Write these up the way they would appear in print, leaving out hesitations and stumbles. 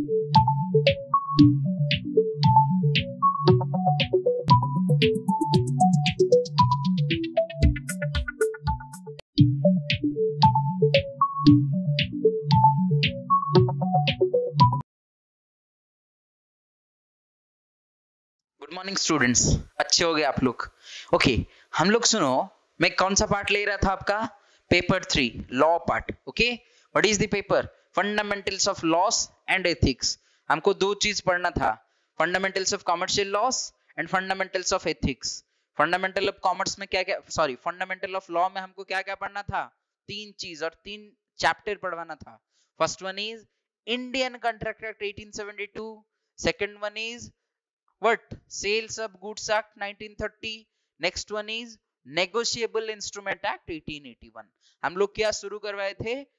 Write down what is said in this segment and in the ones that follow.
Good morning students, अच्छे हो गए आप लोग। ओके, हम लोग सुनो, मैं कौन सा पार्ट ले रहा था आपका? Paper 3 law part. Okay, what is the paper? Fundamentals of laws and ethics. हमको दो चीज पढ़ना था, fundamentals of commercial laws and fundamentals of ethics. Fundamental of commerce में क्या क्या, सॉरी फंडामेंटल ऑफ लॉ में हमको क्या क्या पढ़ना था? तीन चीज और तीन चैप्टर पढ़वाना था। First one is Indian contract act 1872, second one is what Sales of Goods Act 1930, next one is Negotiable Instrument Act 1881। हम लोग क्या शुरू करवाए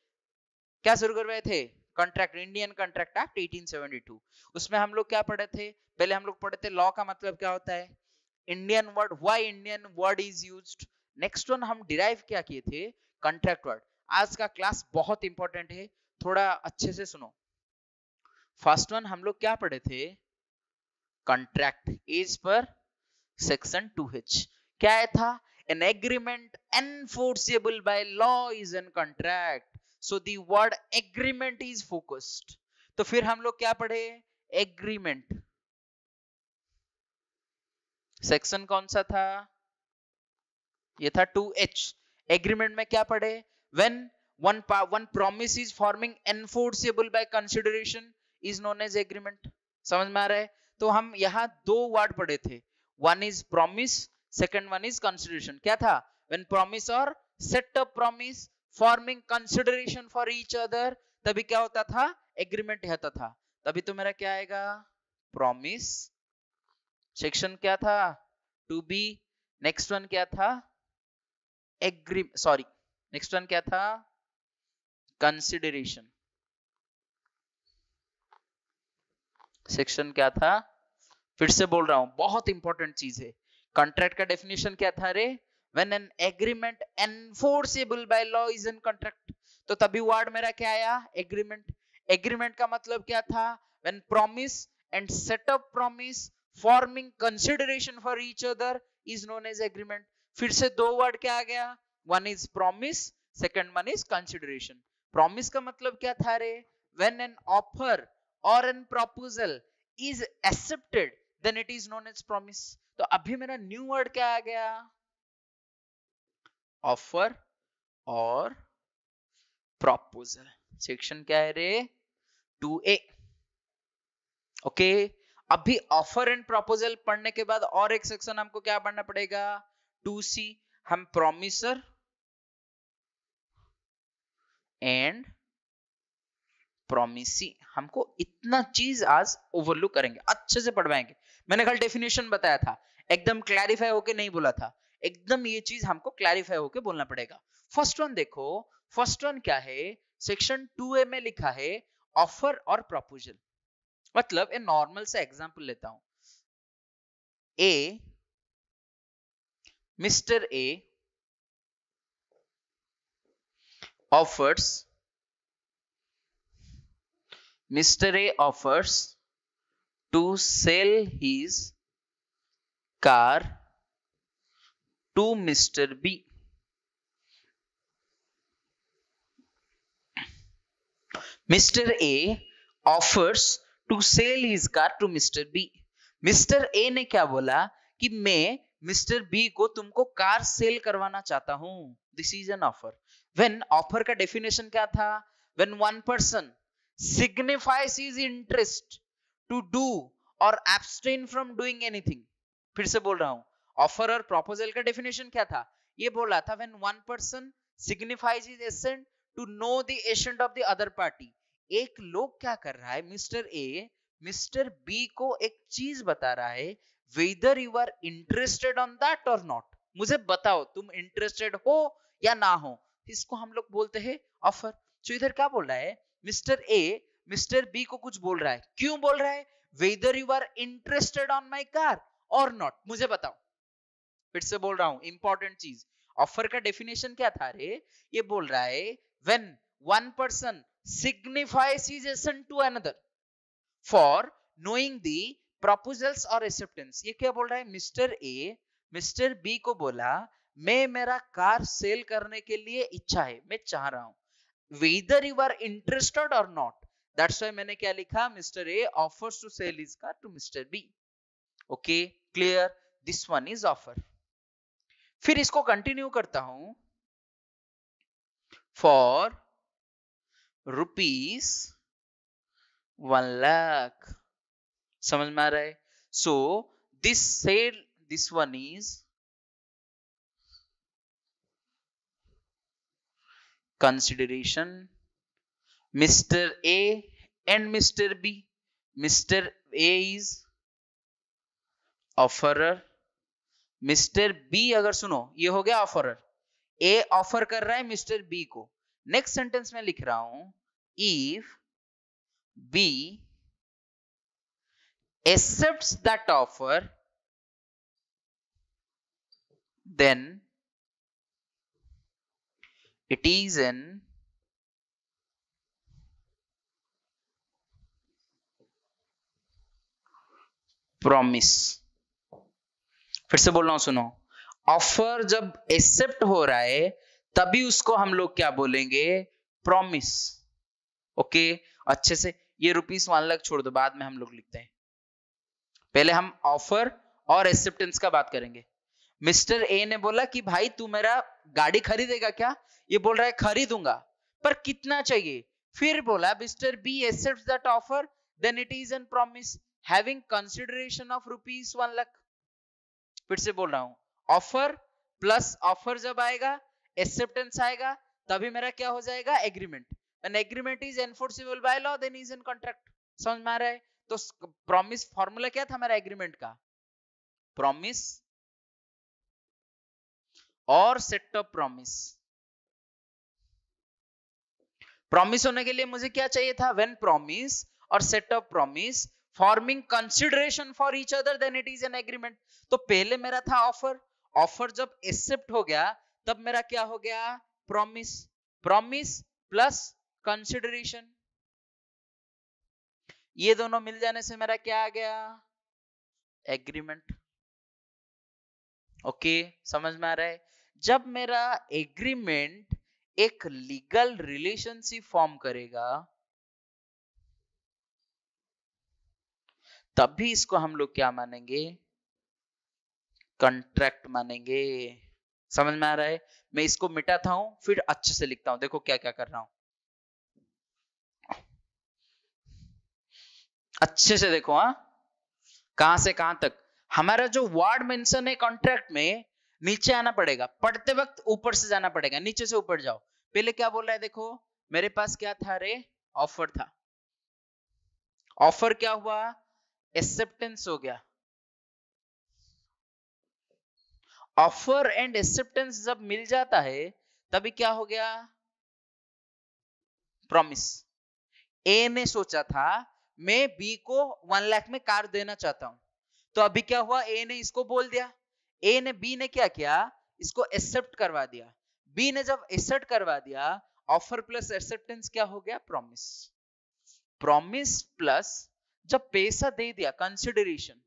थे? Contract, Indian contract act 1872। उसमें हम लोग क्या पढ़े थे? पहले हम लोग पढ़े थे लॉ का मतलब क्या होता है, Indian word, why Indian word is used. Next one हम डिराइव क्या किए थे? Contract word. आज का क्लास बहुत इंपॉर्टेंट है, थोड़ा अच्छे से सुनो। फर्स्ट वन हम लोग क्या पढ़े थे? कॉन्ट्रैक्ट इज पर सेक्शन 2H क्या है था? An agreement enforceable by law is an contract. So the word agreement is focused. तो फिर हम लोग क्या पढ़े? एग्रीमेंट। सेक्शन कौन सा था? ये था 2H। एग्रीमेंट में क्या पढ़े? When one promise is forming enforceable by consideration is known as agreement। समझ में आ रहा है? तो हम यहाँ दो वर्ड पढ़े थे, one is promise, second one is consideration. क्या था? व्हेन प्रॉमिस और set up promise forming consideration for each other, तभी क्या होता था? एग्रीमेंट होता था। तभी तो मेरा क्या आएगा? प्रॉमिस। सेक्शन क्या था? 2B। नेक्स्ट वन क्या था? नेक्स्ट वन क्या था? कंसिडरेशन। सेक्शन क्या था? फिर से बोल रहा हूं, बहुत इंपॉर्टेंट चीज है। कॉन्ट्रैक्ट का डेफिनेशन क्या था रे? When an agreement enforceable by law is an contract. तो तभी वर्ड मेरा क्या आया? एग्रीमेंट। एग्रीमेंट का मतलब क्या था? When promise and set up promise forming consideration for each other is known as agreement. फिर से दो वर्ड क्या आ गया? One is promise, second one is consideration. Promise का मतलब क्या था रे? When an offer or an proposal is accepted then it is known as promise। तो अभी मेरा न्यू वर्ड क्या आ गया? ऑफर और प्रपोजल। सेक्शन क्या है रे? 2A। ओके, अभी ऑफर एंड प्रपोजल पढ़ने के बाद और एक सेक्शन हमको क्या पढ़ना पड़ेगा? 2C। हम प्रॉमिसर एंड प्रोमिसी, हमको इतना चीज आज ओवरलुक करेंगे, अच्छे से पढ़वाएंगे। मैंने कल डेफिनेशन बताया था, एकदम क्लैरिफाई होके नहीं बोला था, एकदम ये चीज हमको क्लैरिफाई होके बोलना पड़ेगा। फर्स्ट वन देखो, फर्स्ट वन क्या है? सेक्शन 2A में लिखा है ऑफर और प्रपोजल। मतलब ए नॉर्मल सा एग्जांपल लेता हूं। A, mister A offers Mr. A offers to sell his car to Mr. B. Mr. A offers to sell his car to Mr. B. Mr. A ने क्या बोला कि मैं Mr. B को तुमको कार सेल करवाना चाहता हूं। This is an offer. When offer का definition क्या था? When one person signifies his interest to do or abstain from doing anything। फिर से बोल रहा हूं, ऑफर और प्रपोजल का डेफिनेशन क्या था? ये बोला था when one person signifies his assent to know the assent of the other party। एक लोग क्या कर रहा है? मिस्टर ए मिस्टर बी को एक चीज बता रहा है, whether you are interested on that or not। मुझे बताओ तुम इंटरेस्टेड हो या ना हो, इसको हम लोग बोलते हैं ऑफर। तो इधर क्या बोल रहा है? मिस्टर ए मिस्टर बी को कुछ बोल रहा है। क्यों बोल रहा है? whether you are interested on my car or not, मुझे बताओ। फिर से बोल रहा हूं, इंपॉर्टेंट चीज, ऑफर का डेफिनेशन क्या था रे? ये बोल रहा है when one person signifies his assent to another। For knowing the proposals और एक्सेप्टेंस। ये क्या बोल रहा है, मिस्टर ए मिस्टर बी को बोला मैं मेरा कार सेल करने के लिए इच्छा है, मैं चाह रहा हूं, whether you are interested or not, that's why मैंने क्या लिखा, mister A offers to sell his car to mister B. Okay clear, this one is offer. फिर इसको कंटिन्यू करता हूं, फॉर रुपीज 1,00,000, समझ में आ रहा है। So this sale, this one is consideration, Mr. A and Mr. B, Mr. A is offerer, Mr. B अगर सुनो ये हो गया ऑफरर, A ऑफर कर रहा है मिस्टर B को। नेक्स्ट सेंटेंस में लिख रहा हूं, if B accepts that offer then it is an promise। फिर से बोल रहा हूं सुनो, ऑफर जब एक्सेप्ट हो रहा है तभी उसको हम लोग क्या बोलेंगे, प्रॉमिस। ओके अच्छे से, ये ₹1,00,000 छोड़ दो, बाद में हम लोग लिखते हैं, पहले हम ऑफर और एक्सेप्टेंस का बात करेंगे। मिस्टर ए ने बोला कि भाई तू मेरा गाड़ी खरीदेगा क्या, ये बोल रहा है खरीदूंगा, पर कितना चाहिए। फिर बोला mister B accepts that offer then it is an promise having consideration of ₹1,00,000। फिर से बोल रहा हूं, ऑफर प्लस ऑफर जब आएगा, एक्सेप्टेंस आएगा, तभी मेरा क्या हो जाएगा, agreement. An agreement is enforceable by law then is an contract. समझ में आ रहा है। तो प्रॉमिस फॉर्मूला क्या था मेरा एग्रीमेंट का, प्रॉमिस और सेट ऑफ प्रॉमिस। प्रॉमिस होने के लिए मुझे क्या चाहिए था, व्हेन प्रॉमिस और set of promise forming consideration for each other then it is an agreement. तो पहले मेरा था ऑफर, ऑफर जब एक्सेप्ट हो गया तब मेरा क्या हो गया, प्रॉमिस, प्रॉमिस प्लस कंसिडरेशन, ये दोनों मिल जाने से मेरा क्या आ गया, एग्रीमेंट। ओके समझ में आ रहा है। जब मेरा एग्रीमेंट एक लीगल रिलेशनशिप फॉर्म करेगा तब भी इसको हम लोग क्या मानेंगे, कॉन्ट्रैक्ट मानेंगे। समझ में आ रहा है। मैं इसको मिटाता हूं फिर अच्छे से लिखता हूं, देखो क्या क्या कर रहा हूं, अच्छे से देखो। हाँ कहां से कहां तक हमारा जो वर्ड मेंशन है कॉन्ट्रैक्ट में, नीचे आना पड़ेगा, पढ़ते वक्त ऊपर से जाना पड़ेगा, नीचे से ऊपर जाओ। पहले क्या बोल रहा है, देखो मेरे पास क्या था रे, ऑफर था, ऑफर क्या हुआ, एक्सेप्टेंस हो गया। ऑफर एंड एक्सेप्टेंस जब मिल जाता है तभी क्या हो गया, प्रॉमिस। ए ने सोचा था मैं बी को 1,00,000 में कार देना चाहता हूं, तो अभी क्या हुआ, ए ने इसको बोल दिया, ए ने बी ने क्या किया, इसको एक्सेप्ट करवा दिया। बी ने जब एक्सेप्ट करवा दिया, ऑफर प्लस एक्सेप्टेंस क्या हो गया, प्रॉमिस। प्रॉमिस प्लस जब पैसा दे दिया, कंसिडरेशन,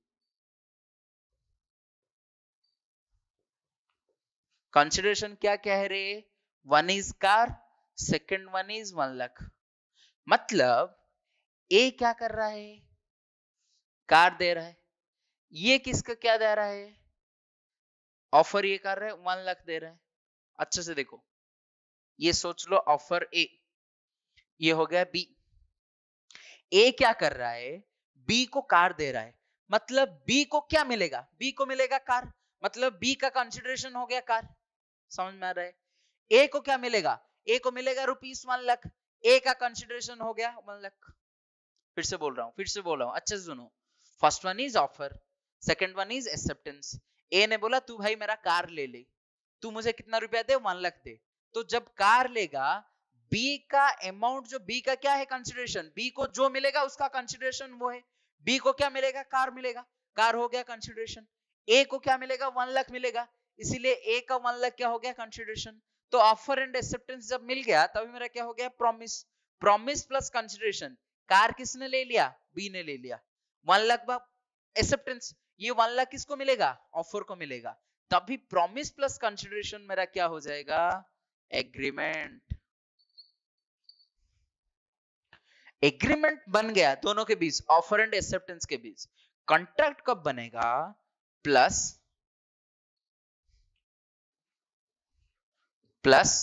कंसिडरेशन क्या कह रहे, one is car, second one is 1,00,000। मतलब ए क्या कर रहा है, कार दे रहा है, ये किसका क्या दे रहा है, ऑफर ये कर रहा है 1,00,000 दे रहा है। अच्छे से देखो, ये सोच लो ऑफर ए, ये हो गया बी। ए क्या कर रहा है, बी को कार दे रहा है, मतलब बी को क्या मिलेगा, बी को मिलेगा कार, मतलब बी का कंसिडरेशन हो गया कार। समझ में आ रहा है। ए को क्या मिलेगा, ए को मिलेगा ₹1,00,000, ए का कंसिडरेशन हो गया 1,00,000। फिर से बोल रहा हूं अच्छे से सुनो। First one is offer, second one is acceptance. A ने बोला तू भाई मेरा कार ले ले, तू मुझे कितना रुपया दे, 1,00,000 दे। तो जब कार लेगा, बी का अमाउंट, जो बी का क्या है कंसिडरेशन, बी को जो मिलेगा उसका कंसिडरेशन वो है, बी को क्या मिलेगा, कार मिलेगा, कार हो गया कंसिडरेशन। ए को क्या मिलेगा, 1,00,000 मिलेगा, इसीलिए ए का 1,00,000 क्या हो गया, कंसिडरेशन। तो ऑफर एंड एक्सेप्टेंस जब मिल गया तभी मेरा क्या हो गया, promise. Promise plus consideration, car किसने ले लिया? बी ने ले लिया। 1 लाख एक्सेप्टेंस, ये 1 लाख किसको मिलेगा? ऑफर को मिलेगा। तभी प्रॉमिस प्लस कंसिडरेशन मेरा क्या हो जाएगा? एग्रीमेंट। एग्रीमेंट बन गया दोनों के बीच, ऑफर एंड एक्सेप्टेंस के बीच। कॉन्ट्रैक्ट कब बनेगा? Plus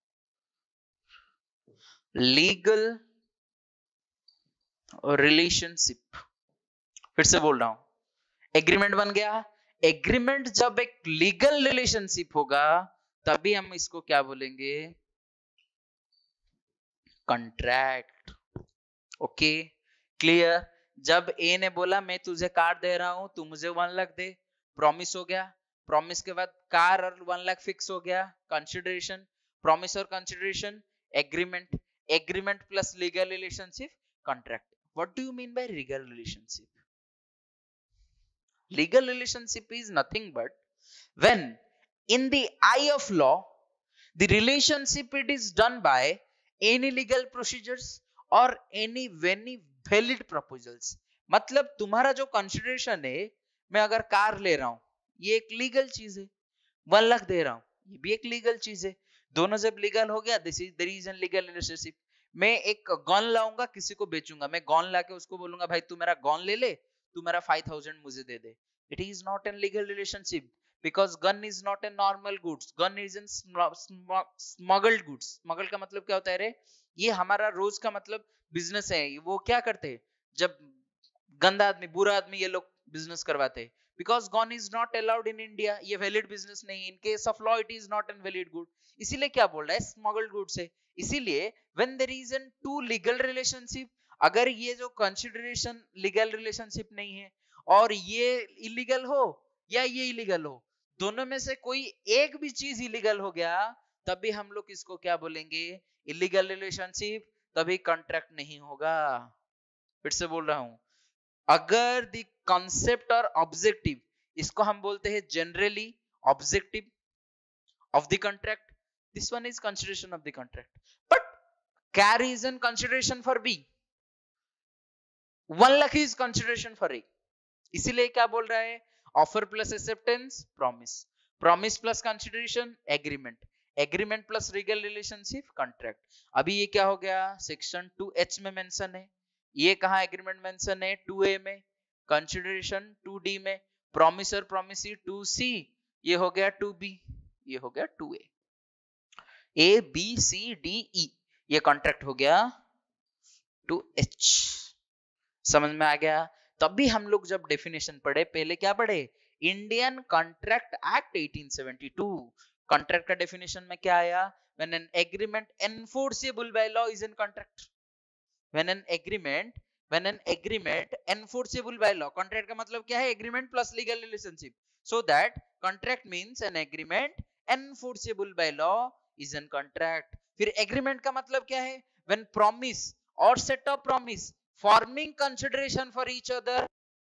legal relationship. फिर से बोल रहा हूं, एग्रीमेंट बन गया। एग्रीमेंट जब एक लीगल रिलेशनशिप होगा तभी हम इसको क्या बोलेंगे? कॉन्ट्रैक्ट। Okay, clear? जब ए ने बोला मैं तुझे कार दे रहा हूं, तू मुझे 1 लाख दे, प्रॉमिस हो गया। प्रॉमिस के बाद कार और 1 लाख फिक्स हो गया, कंसिडरेशन। प्रॉमिस और consideration, agreement. Agreement plus legal relationship, contract. What do you mean by legal relationship? Legal relationship is nothing but when in the eye of law the relationship it is done by any legal procedures or any valid proposals। मतलब तुम्हारा जो consideration है, मैं अगर car ले रहा हूं, ये एक लीगल चीज है। 1 लाख दे रहा हूं, ये भी एक लीगल चीज है। दोनों जब लीगल हो गया, this is there is an legal relationship. मैं एक गन लाऊंगा, किसी को बेचूंगा, मैं गन लाके उसको बोलूंगा भाई तू मेरा गन ले ले, तू मेरा 5000 मुझे दे दे। It is not a legal relationship because gun is not a normal goods. Gun is a smuggled goods. Smuggled का मतलब क्या होता है रे? ये हमारा रोज का मतलब बिजनेस है। वो क्या करते हैं जब गंदा आदमी, बुरा आदमी ये लोग बिजनेस करवाते हैं। Because gun is not allowed in India, ये वैलिड बिजनेस नहीं। In case of law it is not a valid good. इसीलिए क्या बोल रहा है? स्मगल्ड गुड्स है। इसीलिए when there is a two legal relationship, अगर ये जो कंसिडरेशन लीगल रिलेशनशिप नहीं है और ये इलीगल हो या ये इलीगल हो, दोनों में से कोई एक भी चीज इलीगल हो गया, तभी हम लोग इसको क्या बोलेंगे? Illegal relationship. तभी कॉन्ट्रैक्ट नहीं होगा। फिर से बोल रहा हूं, अगर द कॉन्सेप्ट और ऑब्जेक्टिव, इसको हम बोलते हैं generally objective of the contract, this one is consideration of the contract, but carries an consideration for B, 1 lakh is consideration for A. इसीलिए क्या बोल रहा है? Offer plus acceptance, promise. Promise plus consideration, agreement. Agreement plus legal relationship, contract. अभी ये क्या हो गया? सेक्शन 2H में मेंशन है। ये कहां एग्रीमेंट मेंशन है? 2A में। कंसिडरेशन 2D में। प्रॉमिस और प्रॉमिसी 2C। ये हो गया 2B, ये हो गया 2A। ABCDE, ये कॉन्ट्रैक्ट हो गया 2H। समझ में आ गया? तभी हम लोग जब डेफिनेशन पढ़े, पहले क्या पढ़े? Indian contract act 1872। कॉन्ट्रैक्ट का डेफिनेशन में क्या आया? When an agreement enforceable by law is an contract. When an agreement enforceable by law, contract का मतलब क्या है? Agreement plus legal relationship. So that contract means an agreement enforceable by law is an contract. फिर agreement का मतलब क्या है? When promise और set of promise forming consideration for each other,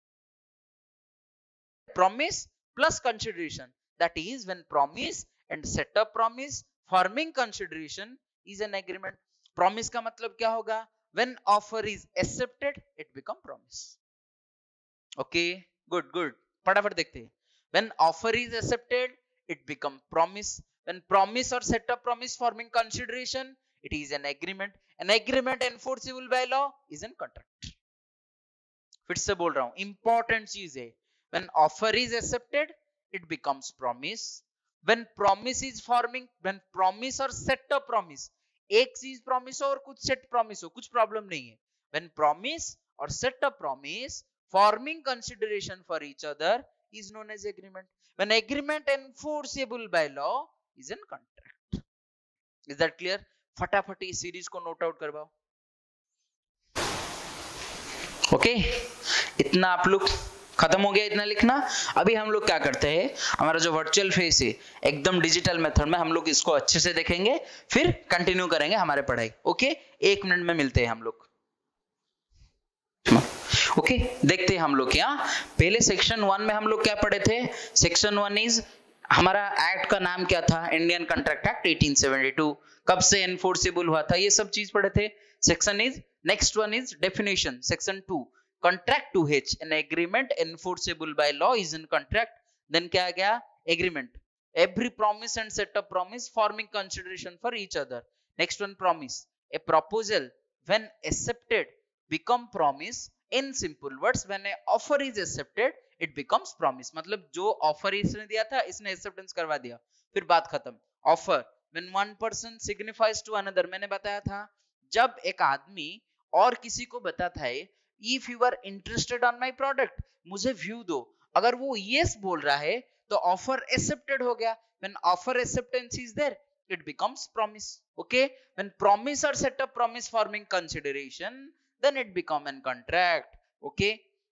promise plus consideration, that is when promise and set up promise forming consideration is an agreement। promise का मतलब क्या होगा? when offer is accepted it become promise। okay, good, फटाफट देखते हैं। when offer is accepted it become promise, when promise or set up promise forming consideration it is an agreement, an agreement enforceable by law is an contract। फिर से बोल रहा हूं, important चीज है। when offer is accepted it becomes promise, when promise is forming, when promise or set of promise, एक चीज promise हो और कुछ सेट प्रॉमिस हो, कुछ प्रॉब्लम नहीं है। when promise or set of promise forming consideration for each other is known as agreement, when agreement enforceable by law is an contract। is that clear? फटाफट इस सीरीज को नोट आउट करवाओ। Okay, इतना आप लोग खत्म हो गया, इतना लिखना। अभी हम लोग क्या करते हैं, हमारा जो वर्चुअल फेस है एकदम डिजिटल मेथड में हम लोग इसको अच्छे से देखेंगे, फिर कंटिन्यू करेंगे हमारे पढ़ाई। ओके, 1 मिनट में मिलते हैं हम लोग। ओके, देखते हैं हम लोग यहाँ पहले सेक्शन 1 में हम लोग क्या पढ़े थे। सेक्शन 1 इज, हमारा एक्ट का नाम क्या था? Indian contract act 1872। कब से एनफोर्सेबल हुआ था, ये सब चीज पढ़े थे। Section is Next one is definition, section 2. Contract to H, an agreement enforceable by law is in contract. Then क्या आ गया? Agreement. Every promise and set of promise forming consideration for each other. Next one, promise. A proposal when accepted become promise. In simple words, when a offer is accepted, it becomes promise. मतलब जो offer इसने दिया था, इसने acceptance करवा दिया, फिर बात खत्म. Offer when one person signifies to another, मैंने बताया था जब एक आदमी और किसी को बताता है if you are interested on my product, मुझे व्यू दो, अगर वो यस बोल रहा है तो ऑफर एक्सेप्टेड हो गया. When offer acceptance is there, it becomes promise. Okay, when promise or set of promise forming consideration, then it become an contract. Okay,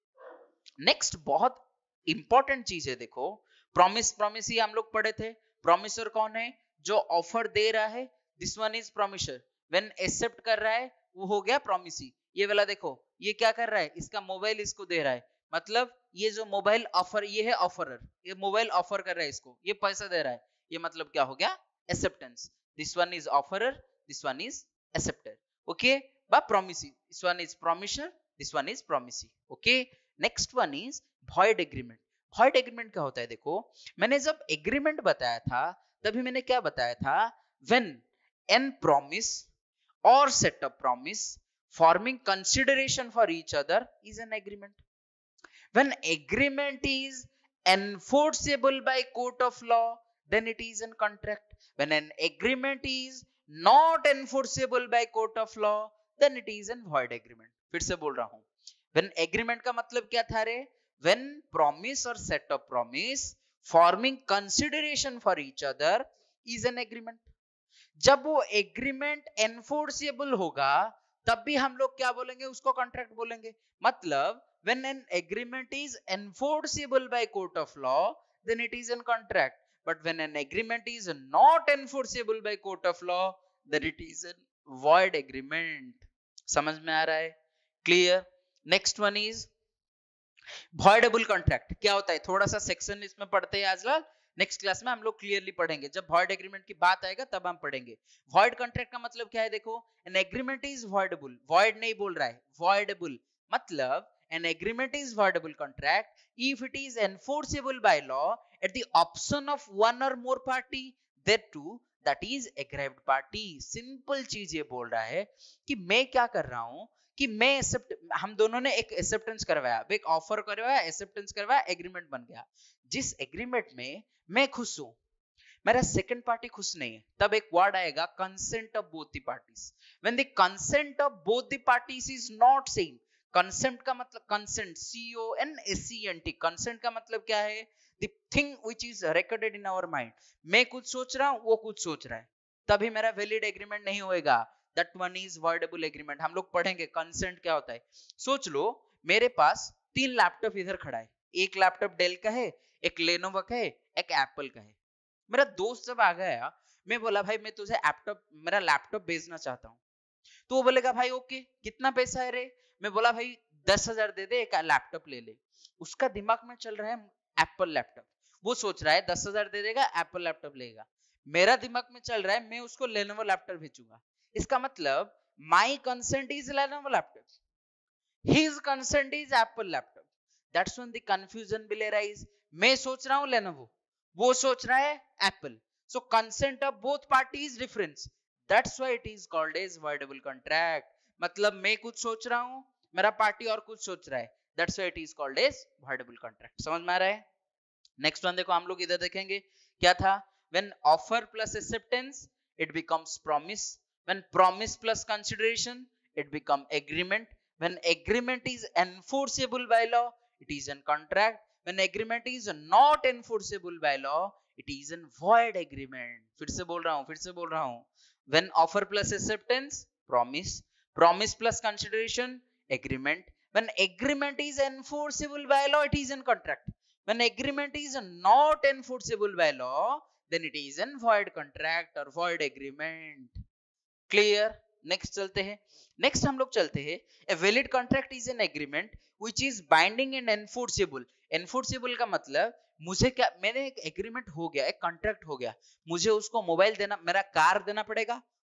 next बहुत इंपॉर्टेंट चीज है, देखो प्रॉमिस, प्रॉमिस ही हम लोग पढ़े थे. प्रॉमिसर कौन है? जो ऑफर दे रहा है, this one is promisor. When accept कर रहा है वो हो गया प्रॉमिसी. ये वाला देखो, ये क्या कर रहा है? इसका मोबाइल इसको दे रहा है, मतलब ये जो मोबाइल ऑफर, ये है ऑफरर, ये मोबाइल ऑफर कर रहा है इसको, ये पैसा दे रहा है, ये मतलब क्या हो गया? Acceptance. This one is offeror, this one is acceptor. Okay, बा promisee. This one is promisor, this one is promisee. Okay, next one is void agreement. void agreement क्या होता है? देखो मैंने जब एग्रीमेंट बताया था तभी मैंने क्या बताया था? when an promise or set of promise forming consideration for each other is an agreement. When agreement is enforceable by court of law, then it is a contract. When an agreement is not enforceable by court of law, then it is a void agreement. फिर से बोल रहा हूं, when agreement का मतलब क्या था रे? When promise or set of promise forming consideration for each other is an agreement. जब वो एग्रीमेंट एनफोर्सेबल होगा तब भी हम लोग क्या बोलेंगे? उसको कॉन्ट्रैक्ट बोलेंगे. मतलब when an agreement is enforceable by court of law, then it is a contract. But when an agreement is not enforceable by court of law, then it is a void agreement. समझ में आ रहा है? Clear? Next one is voidable contract. क्या होता है? थोड़ा सा सेक्शन इसमें पढ़ते हैं आज. नेक्स्ट क्लास में हम लोग क्लियरली पढ़ेंगे, जब void agreement की बात आएगा तब हम पढ़ेंगे. void contract का मतलब क्या है? देखो, an agreement is voidable. void नहीं बोल रहा है, voidable. मतलब an agreement is voidable contract if it is enforceable by law at the option of one or more party thereto, that is aggrieved party. Simple चीज ये बोल रहा है कि मैं क्या कर रहा हूं कि मैं एक्सेप्ट, हम दोनों ने एक एक्सेप्टेंस करवाया, एक ऑफर करवाया, एक्सेप्टेंस करवाया, एग्रीमेंट बन गया. जिस एग्रीमेंट में मैं खुश हूं, मेरा सेकंड पार्टी खुश नहीं है, तब एक वर्ड आएगा consent of both the parties. When the consent of both the parties is not same. Consent का मतलब कंसेंट, CONSENT. कंसेंट का मतलब क्या है? The thing which is recorded in our mind. मैं कुछ सोच रहा हूं, वो कुछ सोच रहा है, तभी मेरा वैलिड एग्रीमेंट नहीं होएगा. That one is voidable agreement. हम लोग पढ़ेंगे कंसेंट क्या होता है. सोच लो मेरे पास 3 लैपटॉप इधर खड़ा है, एक लैपटॉप डेल का है, एक लेनोवो का है, एक एप्पल का है. मेरा दोस्त जब आ गया, मैं बोला भाई मैं तुझे मेरा लैपटॉप बेचना चाहता हूँ, तो वो बोलेगा भाई ओके कितना पैसा है रे? मैं बोला भाई 10,000 दे दे, एक लैपटॉप ले ले. उसका दिमाग में चल रहा है एप्पल लैपटॉप, वो सोच रहा है 10,000 दे देगा, एप्पल लैपटॉप लेगा. मेरा दिमाग में चल रहा है मैं उसको लेनोवो लैपटॉप भेजूंगा. इसका मतलब my consent is Lenovo laptop, his consent is Apple laptop. That's when the confusion will arise. मैं सोच रहा हूँ Lenovo, वो सोच रहा है Apple. So consent of both parties is different. That's why it is called as voidable contract. मतलब मैं कुछ सोच रहा हूँ, मेरा पार्टी और कुछ सोच रहा है. That's why it is called as voidable contract. समझ में आ रहा है? नेक्स्ट वन देखो, हम लोग इधर देखेंगे क्या था. When offer plus acceptance, it becomes promise. When promise plus consideration, it become agreement. When agreement is enforceable by law, it is a contract. When agreement is not enforceable by law, it is a void agreement. फिर से बोल रहा हूँ. When offer plus acceptance, promise. Promise plus consideration, agreement. When agreement is enforceable by law, it is a contract. When agreement is not enforceable by law, then it is a void contract or void agreement. Clear? Next चलते हैं. Next हम लोग चलते हैं, a valid contract is an agreement which is binding and enforceable. Enforceable का मतलब मुझे क्या, मैंने एक एग्रीमेंट हो गया, एक कॉन्ट्रैक्ट हो गया, मुझे उसको मोबाइल देना, मेरा कार देना पड़ेगा,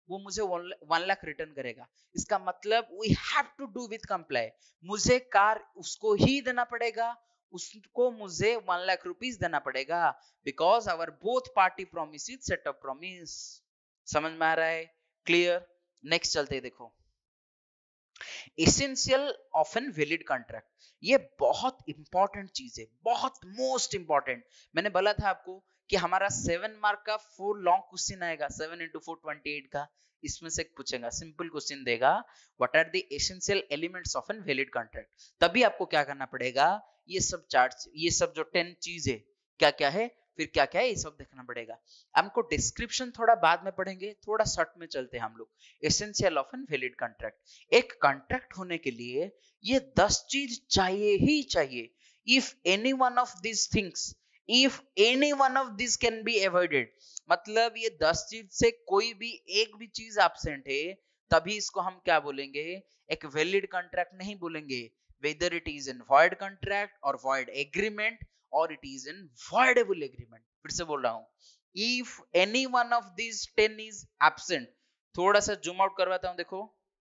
वो मुझे 1 लाख रिटर्न करेगा। इसका मतलब we have to do with comply, मुझे कार उसको ही देना पड़ेगा, उसको मुझे 1 लाख रुपीस देना पड़ेगा, because our both party promise is set of promise. समझ में आ रहा है? क्लियर? नेक्स्ट चलते हैं, देखो essential of an valid contract. ये बहुत इंपॉर्टेंट चीज है, बहुत मोस्ट इंपॉर्टेंट। मैंने बोला था आपको कि हमारा 7 मार्क का 4 लॉन्ग क्वेश्चन आएगा, 7 into 4 28 का, इसमें से पूछेगा, सिंपल क्वेश्चन देगा, what are the essential elements of an valid contract. तभी आपको क्या करना पड़ेगा, ये सब चार्ट, ये सब जो 10 चीज है क्या क्या है, फिर क्या क्या है, ये सब देखना पड़ेगा। हमको डिस्क्रिप्शन थोड़ा बाद में पढ़ेंगे, थोड़ा शॉर्ट में चलते हैं हम लोग। Essential of an valid contract, एक कॉन्ट्रैक्ट होने के लिए ये 10 चीज चाहिए ही चाहिए। If any one of this things, if any one of this can be avoided, मतलब ये 10 चीज से कोई भी एक भी चीज एब्सेंट है, तभी इसको हम क्या बोलेंगे, एक वैलिड कॉन्ट्रैक्ट नहीं बोलेंगे। Whether it is in void contract or void agreement or it is in voidable agreement। फिर से बोल रहा हूं, if any one of these 10 is absent, थोड़ा सा जूम आउट करवाता हूं, देखो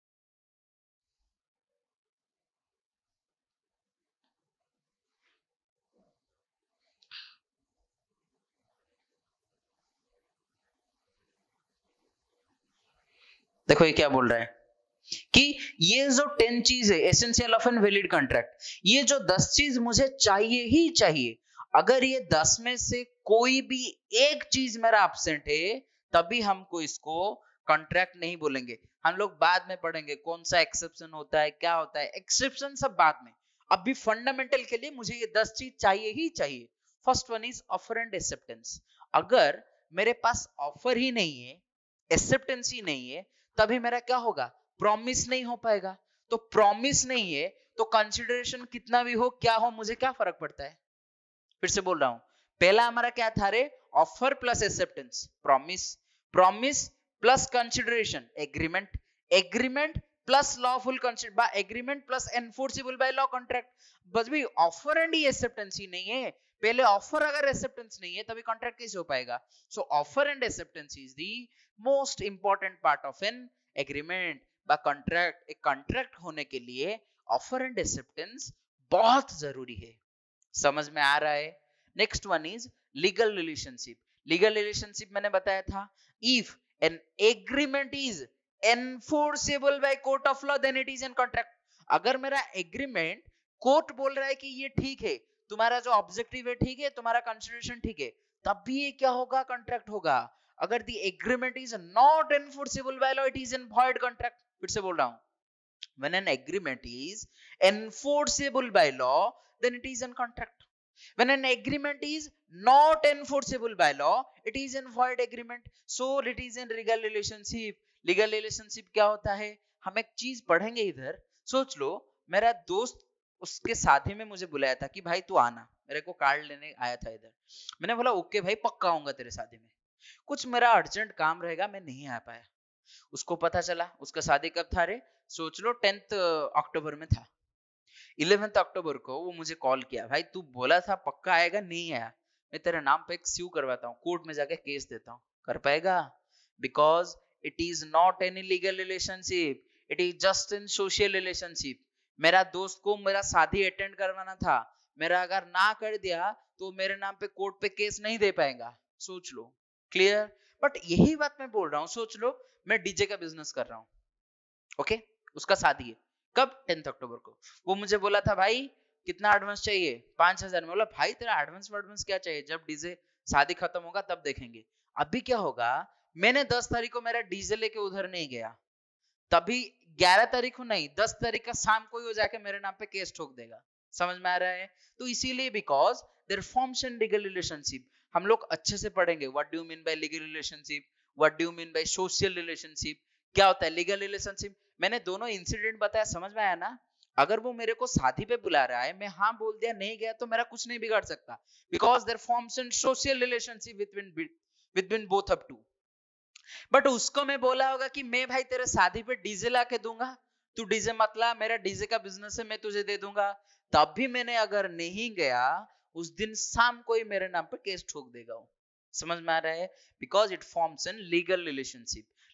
देखो ये क्या बोल रहा है कि ये जो 10 चीज है essential of an valid contract, ये जो 10 चीज मुझे चाहिए ही चाहिए, अगर ये 10 में से कोई भी एक चीज मेरा एब्सेंट है, तभी हमको इसको कॉन्ट्रैक्ट नहीं बोलेंगे। हम लोग बाद में पढ़ेंगे कौन सा एक्सेप्शन होता है, क्या होता है, एक्सेप्शन सब बाद में। अभी फंडामेंटल के लिए मुझे ये 10 चीज चाहिए ही चाहिए। First one is offer and acceptance. अगर मेरे पास ऑफर ही नहीं है, एक्सेप्टेंस ही नहीं है, तभी मेरा क्या होगा, प्रॉमिस नहीं हो पाएगा। तो प्रॉमिस नहीं है तो कंसिडरेशन कितना भी हो, क्या हो, मुझे क्या फर्क पड़ता है। फिर से बोल रहा हूं, पहला हमारा क्या था रे, offer plus acceptance, promise, promise plus consideration, agreement, agreement plus lawful consider agreement plus enforceable by law contract. बस भी ऑफर एंड ही एक्सेप्टेंस ही नहीं है, पहले ऑफर अगर एक्सेप्टेंस नहीं है तभी कॉन्ट्रैक्ट कैसे हो पाएगा। So offer and acceptance is the most important part of an agreement बा कॉन्ट्रैक्ट। एक कॉन्ट्रैक्ट होने के लिए ऑफर एंड एक्सेप्टेंस बहुत जरूरी है। समझ में आ रहा है? Next one is legal relationship. Legal relationship मैंने बताया था, if an agreement is enforceable by court of law then it is an contract. अगर मेरा एग्रीमेंट कोर्ट बोल रहा है कि ये ठीक है, तुम्हारा जो ऑब्जेक्टिव है ठीक है, तुम्हारा कंसिडरेशन ठीक है, तब भी ये क्या होगा, कॉन्ट्रैक्ट होगा। अगर the agreement is not enforceable by law, it is an void contract. फिर से बोल रहा हूं, when an agreement is enforceable by law then it is a contract, when an agreement is not enforceable by law it is a void agreement, so it is in legal relationship। legal relationship क्या होता है, हम एक चीज पढ़ेंगे इधर। सोच लो, मेरा दोस्त उसके शादी में मुझे बुलाया था कि भाई तू आना, मेरे को कार्ड लेने आया था इधर। मैंने बोला ओके भाई पक्का आऊंगा तेरे शादी में, कुछ मेरा अर्जेंट काम रहेगा, मैं नहीं आ पाया। उसको पता चला उसका शादी कब था रे, सोच लो 10 अक्टूबर में था। 11 अक्टूबर को वो मुझे कॉल किया, भाई तू बोला था पक्का आएगा, नहीं आया, मैं तेरे नाम पे एक स्यू करवाता हूँ, कोर्ट में जाके केस देता हूँ। कर पाएगा? Because it is not any legal relationship, it is just in social relationship. मेरा दोस्त को मेरा शादी अटेंड करवाना था, मेरा अगर ना कर दिया तो मेरे नाम पे कोर्ट पे केस नहीं दे पाएगा। सोच लो, क्लियर? बट यही बात मैं बोल रहा हूँ, सोच लो मैं डीजे का बिजनेस कर रहा हूँ, ओके, उसका शादी है कब, 10 अक्टूबर को। वो मुझे बोला था भाई कितना एडवांस चाहिए, 5,000। में बोला भाई तेरा एडवांस क्या चाहिए, जब डीजे शादी खत्म होगा तब देखेंगे। अभी क्या होगा, मैंने 10 तारीख को मेरा डीजे लेके उधर नहीं गया, तभी 11 तारीख को नहीं, 10 तारीख का शाम को ही हो जाके मेरे नाम पे केस ठोक देगा। समझ में आ रहा है? तो इसीलिए because there forms an legal relationship, हम लोग अच्छे से पढ़ेंगे what do you mean by legal relationship, what do you mean by social relationship, क्या होता है लीगल रिलेशनशिप। मैंने दोनों इंसिडेंट बताया, समझ में आया ना? अगर वो मेरे को शादी पे बुला रहा है, मैं हाँ बोल दिया, नहीं गया तो मेरा कुछ नहीं बिगाड़ सकता, because there forms an social relationship between both of two. But उसको मैं बोला होगा कि मैं भाई तेरे शादी पे डीजे ला के दूंगा, तू डीजे मत ला, मेरा डीजे का बिजनेस है, मैं तुझे दे दूंगा। तब भी मैंने अगर नहीं गया, उस दिन शाम को ही मेरे नाम पे केस ठोक देगा वो। समझ में आ रहा है? Because it forms an legal relationship.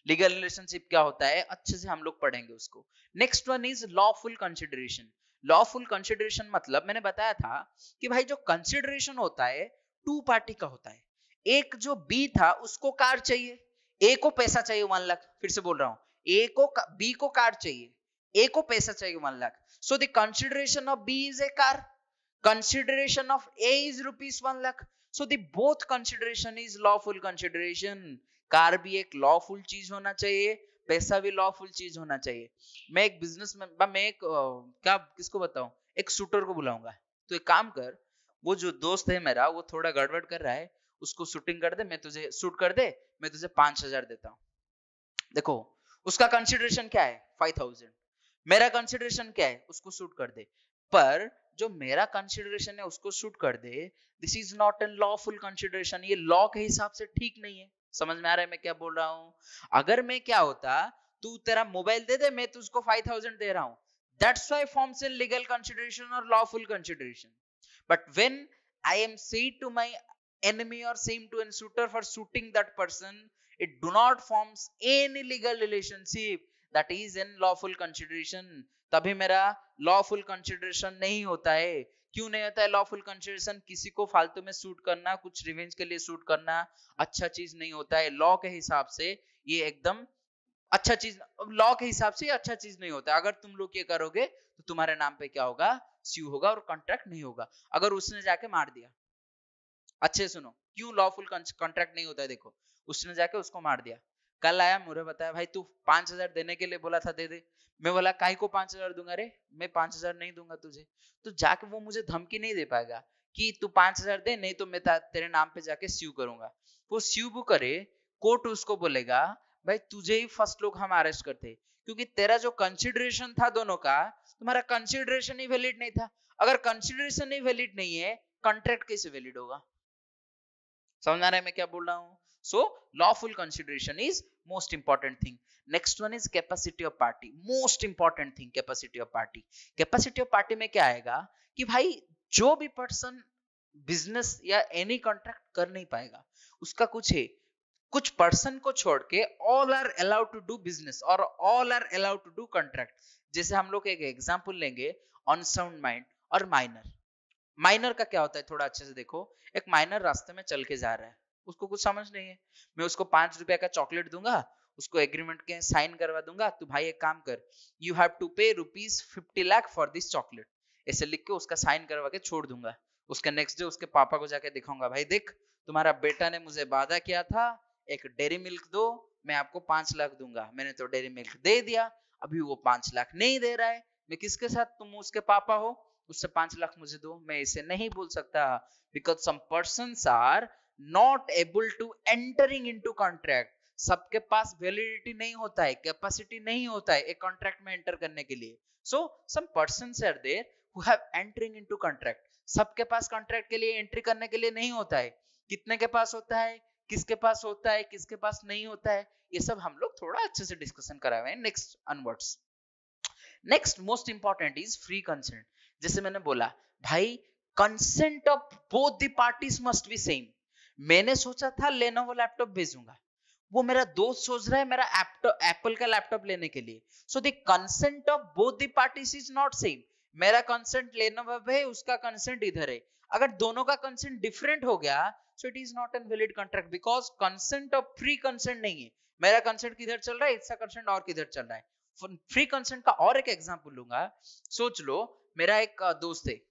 Legal relationship क्या होता है अच्छे से हम लोग पढ़ेंगे उसको। Next one is lawful consideration. Lawful consideration मतलब मैंने बताया था कि भाई जो कंसिडरेशन होता है टू पार्टी का होता है। एक जो बी था उसको कार चाहिए, ए को पैसा चाहिए 1 लाख, फिर से बोल रहा हूं, ए को बी को कार चाहिए, ए को पैसा चाहिए 1 lakh. So the consideration of B is a car, consideration of A is rupees 1 lakh. So the both consideration is lawful consideration. Car भी एक lawful चीज होना चाहिए, पैसा भी lawful चीज होना चाहिए। मैं एक बिजनेसमैन, मैं एक क्या किसको बताऊं, एक शूटर को बुलाऊंगा, तो एक काम कर, वो जो दोस्त है मेरा वो थोड़ा गड़बड़ कर रहा है, उसको शूटिंग कर दे, मैं तुझे शूट कर दे, मैं तुझे 5,000 देता हूँ। देखो उसका कंसिडरेशन क्या है 5,000, मेरा कंसिडरेशन क्या है उसको शूट कर दे। पर जो मेरा कंसिडरेशन है उसको शूट कर दे, this is not an lawful consideration, ये लॉ के हिसाब से ठीक नहीं है। समझ में आ रहा है मैं क्या बोल रहा हूँ? अगर मैं क्या होता, तू तेरा मोबाइल दे दे, मैं तुझको 5,000 दे रहा हूँ, that's why forms in legal consideration और lawful consideration. But when I am said to my enemy or same to an suitor for shooting that person, it do not forms any legal relationship, that is in lawful consideration। तभी मेरा lawful consideration नहीं होता है। क्यों नहीं होता है lawful consideration? किसी को फालतू में शूट करना, कुछ रिवेंज के लिए शूट करना अच्छा चीज नहीं होता है। लॉ के हिसाब से ये एकदम अच्छा चीज, लॉ के हिसाब से अच्छा चीज नहीं होता। अगर तुम लोग ये करोगे तो तुम्हारे नाम पे क्या होगा, स्यू होगा और कॉन्ट्रैक्ट नहीं होगा। अगर उसने जाके मार दिया, अच्छे सुनो क्यों लॉफुल कॉन्ट्रैक्ट नहीं होता है, देखो उसने जाके उसको मार दिया, कल आया मुझे बताया भाई तू 5,000 देने के लिए बोला था, दे दे। मैं बोला काहे को 5,000 दूंगा रे, मैं 5,000 नहीं दूंगा तुझे। तो जाके वो मुझे धमकी नहीं दे पाएगा कि तू 5,000 दे, नहीं तो मैं तेरे नाम पे जाके स्यू करूंगा। वो स्यू वो करे, कोर्ट उसको बोलेगा भाई तुझे ही फर्स्ट लोग हम अरेस्ट करते, क्योंकि तेरा जो कंसिडरेशन था दोनों का, तुम्हारा कंसिडरेशन ही वैलिड नहीं था। अगर कंसिडरेशन ही वैलिड नहीं है, कॉन्ट्रैक्ट कैसे वैलिड होगा? समझ आ रहा है मैं क्या बोल रहा हूं? So lawful consideration is most important thing. Next one is capacity of party, most important thing capacity of party. Capacity of party में क्या आएगा कि भाई जो भी पर्सन बिजनेस या एनी कॉन्ट्रैक्ट कर नहीं पाएगा, उसका कुछ है, कुछ पर्सन को छोड़ के all are allowed to do business और all are allowed to do contract. जैसे हम लोग एक एग्जांपल लेंगे ऑन साउंड माइंड और माइनर। माइनर का क्या होता है थोड़ा अच्छे से देखो। एक माइनर रास्ते में चल के जा रहा है, उसको कुछ समझ नहीं है, मैं उसको 5 रुपए का चॉकलेट दूंगा, उसको एग्रीमेंट के साइन करवा दूंगा, तो भाई एक काम कर, यू हैव टू पे ₹50 लाख फॉर दिस चॉकलेट, ऐसे लिख के उसका साइन करवा के छोड़ दूंगा। उसके नेक्स्ट डे उसके पापा को जाके दिखाऊंगा, भाई देख तुम्हारा बेटा ने मुझे वादा किया था एक डेयरी मिल्क दो, मैं आपको 5 लाख दूंगा, मैंने तो डेयरी मिल्क दे दिया, अभी वो 5 लाख नहीं दे रहा है, मैं किसके साथ, तुम उसके पापा हो, उससे 5 लाख मुझे दो। मैं इसे नहीं बोल सकता, because some persons are not able to entering into contract. सबके पास वैलिडिटी नहीं होता है, कैपेसिटी नहीं होता है एक कॉन्ट्रैक्ट में एंटर करने के लिए। So some persons are there who have entering into contract. सबके पास कॉन्ट्रैक्ट के लिए एंट्री करने के लिए नहीं होता है। कितने के पास होता है, किसके पास होता है, किसके पास नहीं होता है, ये सब हम लोग थोड़ा अच्छे से डिस्कशन कराए हुए हैं next onwards. Next most important is free consent. जैसे मैंने बोला भाई consent of both the parties must be same. मैंने सोचा था लेनोवो लैपटॉप भेजूंगा, वो मेरा दोस्त सोच रहा है मेरा एप्पल का लैपटॉप लेने के लिए। So the consent of both the parties is not same. मेरा कंसेंट लेनोवो है, उसका कंसेंट इधर है। अगर दोनों का कंसेंट डिफरेंट हो गया, so it is not an valid contract, because consent of free consent नहीं है। मेरा कंसेंट किधर चल रहा है, इसका कंसेंट और किधर चल रहा है। फ्री कंसेंट का और एक एग्जांपल लूंगा। सोच लो मेरा एक दोस्त है,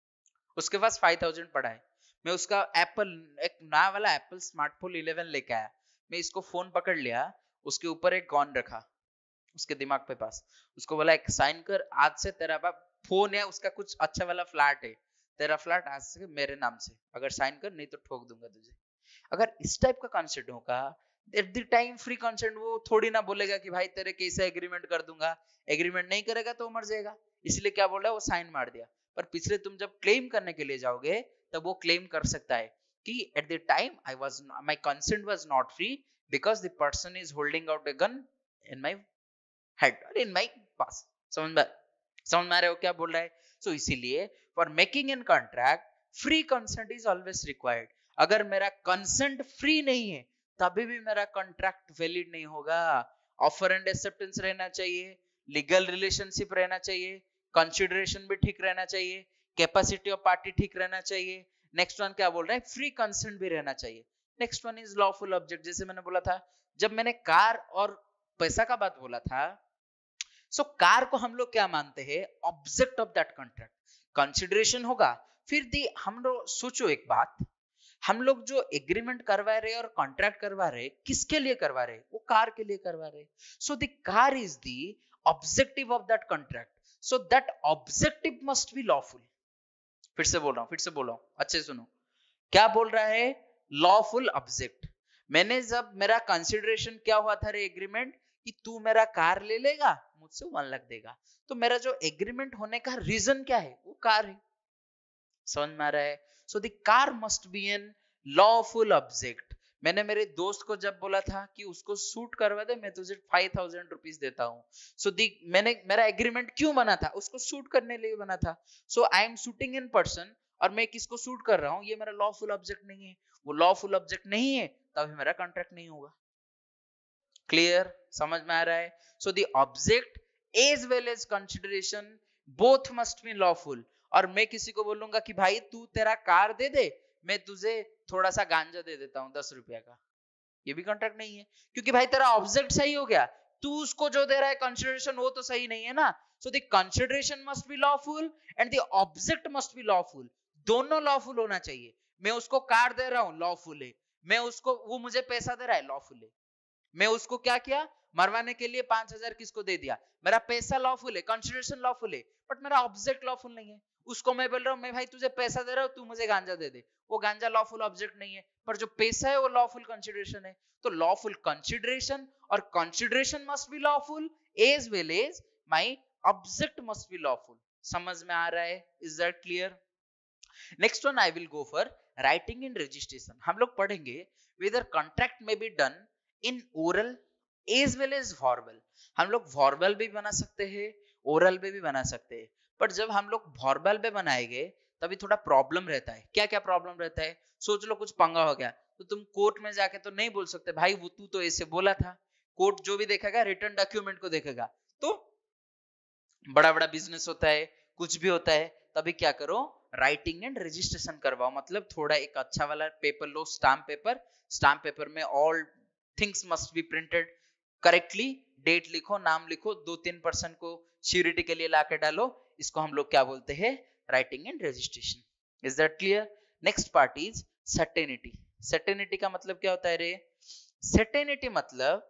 उसके पास 5,000 पड़ा है, मैं उसका एप्पल एक नया वाला एप्पल स्मार्टफोन 11 लेके आया, मैं इसको फोन पकड़ लिया, उसके ऊपर एक गन रखा उसके दिमाग पे पास, उसको बोला एक साइन कर, आज से तेरा फोन है, उसका कुछ अच्छा वाला फ्लैट है, तेरा फ्लैट आज से मेरे नाम से, अगर साइन कर नहीं तो ठोक दूंगा तुझे। अगर इस टाइप का कॉन्सेप्ट होगा, at the time free consent, वो थोड़ी ना बोलेगा कि भाई तेरे कैसे एग्रीमेंट कर दूंगा, एग्रीमेंट नहीं करेगा तो मर जाएगा, इसलिए क्या बोल रहा है वो साइन मार दिया। पर पिछले तुम जब क्लेम करने के लिए जाओगे तब वो क्लेम कर सकता है कि at the time I was my consent was not free because the person is holding out a gun in my head और इन माय पास। समझ में आ रहे हो क्या बोल रहा है? सो इसीलिए for making an contract free consent is always required. अगर मेरा कंसेंट फ्री नहीं है तभी भी मेरा कॉन्ट्रैक्ट वैलिड नहीं होगा। ऑफर एंड एक्सेप्टेंस रहना चाहिए, लीगल रिलेशनशिप रहना चाहिए, कंसिडरेशन भी ठीक रहना चाहिए, कैपेसिटी ऑफ पार्टी ठीक रहना चाहिए। नेक्स्ट वन क्या बोल रहा है, फ्री कंसेंट भी रहना चाहिए। Next one is lawful object. जैसे मैंने बोला था, जब मैंने कार और पैसा का बात बोला था, सो कार को हम लोग क्या मानते हैं, object of that contract. Consideration होगा, फिर दी हम लोग सोचो एक बात, हम लोग जो एग्रीमेंट करवा रहे और कॉन्ट्रैक्ट करवा रहे, किसके लिए करवा रहे, वो कार के लिए करवा रहे। So the car is the objective of that contract, so that objective must be lawful. फिर से बोल रहा हूं, अच्छे सुनो, क्या बोल रहा है, लॉफुल ऑब्जेक्ट। मैंने जब मेरा कंसिडरेशन क्या हुआ था रे एग्रीमेंट, कि तू मेरा कार ले लेगा, मुझसे 1 लाख देगा, तो मेरा जो एग्रीमेंट होने का रीजन क्या है, वो कार है। समझ में आ रहा है। So the car must be an lawful object. मैंने मेरे दोस्त को जब बोला था कि उसको सूट करवा दे, मैं तुझे 5000 रुपीज देता हूँ। सो मैंने मेरा एग्रीमेंट क्यों बना था, उसको सूट करने लिए बना था। So I am shooting in person, और मैं किसको सूट कर रहा हूँ, ये मेरा लॉफुल ऑब्जेक्ट नहीं है। वो लॉफुल ऑब्जेक्ट नहीं है, तभी मेरा कॉन्ट्रैक्ट नहीं होगा। क्लियर, समझ में आ रहा है। So the object as well as consideration both must be lawful. और मैं किसी को बोलूंगा कि भाई तू तेरा कार दे दे, मैं तुझे थोड़ा सा गांजा दे देता हूं 10 रुपया का, ये भी कॉन्ट्रैक्ट नहीं है, क्योंकि भाई तेरा ऑब्जेक्ट सही हो गया, तू उसको जो दे रहा है कंसिडरेशन, वो तो सही नहीं है ना। So the consideration must be lawful and the object must be lawful, दोनों लॉफुल होना चाहिए। मैं उसको कार दे रहा हूं, लॉफुल है। मैं उसको, वो मुझे पैसा दे रहा है, लॉफुल है। मैं उसको क्या किया, मरवाने के लिए 5000 किसको दे दिया, मेरा पैसा लॉफुल है, कंसिडरेशन लॉफुल है, बट मेरा ऑब्जेक्ट लॉफुल नहीं है। उसको मैं बोल रहा हूँ, मैं भाई तुझे पैसा दे रहा हूँ, तू मुझे गांजा दे दे, वो गांजा लॉफुल ऑब्जेक्ट नहीं है, पर जो पैसा है वो लॉफुल कंसिडरेशन है। तो लॉफुल कंसिडरेशन और consideration must be lawful as well as my object must be lawful. समझ में आ रहा है, is that clear. Next one I will go for writing in registration. हम लोग पढ़ेंगे वेदर कॉन्ट्रैक्ट में be done in oral as well as verbal. हम लोग वॉर्बल भी बना सकते हैं, ओरल में भी बना सकते हैं, पर जब हम लोग वॉर्बल में बनाएंगे तभी थोड़ा प्रॉब्लम रहता है। क्या क्या प्रॉब्लम रहता है, सोच लो कुछ पंगा हो गया, तो तुम कोर्ट में जाके तो नहीं बोल सकते भाई वो तू तो ऐसे बोला था। कोर्ट जो भी देखेगा रिटर्न डॉक्यूमेंट को देखेगा, तो बड़ा बड़ा बिजनेस होता है, कुछ भी होता है, तभी क्या करो, राइटिंग एंड रजिस्ट्रेशन करवाओ। मतलब थोड़ा एक अच्छा वाला पेपर लो, स्टाम्प पेपर में all things must be printed correctly, date लिखो, नाम लिखो, 2-3% को श्योरिटी के लिए लाके डालो। इसको हम लोग क्या बोलते हैं, writing and registration. Is that clear. Next part is certainty. Certainty का मतलब क्या होता है रे, सर्टेनिटी मतलब